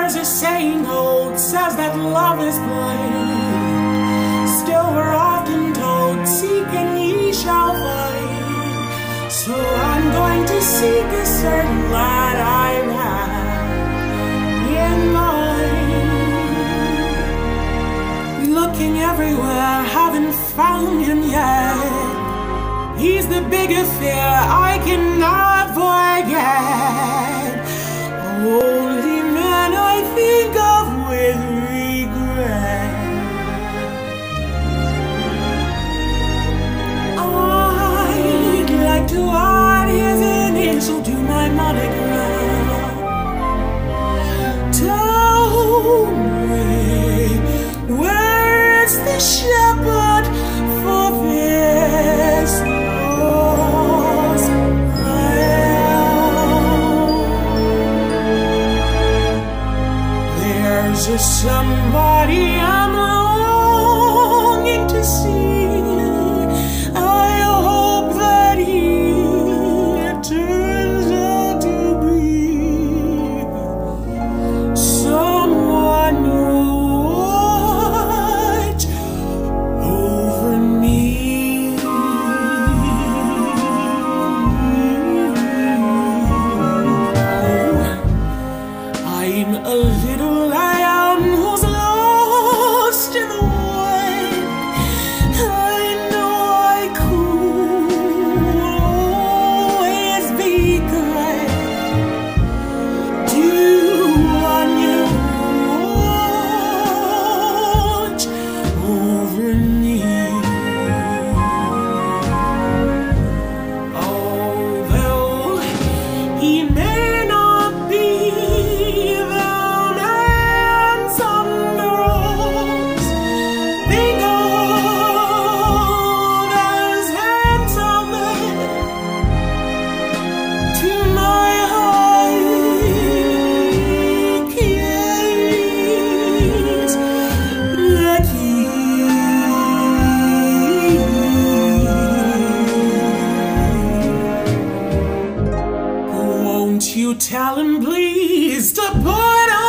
There's a saying old, says that love is blind. Still we're often told, seek and ye shall find. So I'm going to seek a certain lad I've had in mind. Looking everywhere, haven't found him yet. He's the big affair I cannot forget. Only man I think of with regret. I'd like to add his initial to my monogram. Tell me, where's the shepherd for this lost lamb? There's a somebody I'm longing to see. I hope that he turns out to be someone who watch over me. I'm a little lamb who's lost in the wind. I know I could always be good to one you watch over me. Although he may not be the man some girls think of as handsome, to my heart he carries the key. Won't you tell him please to put on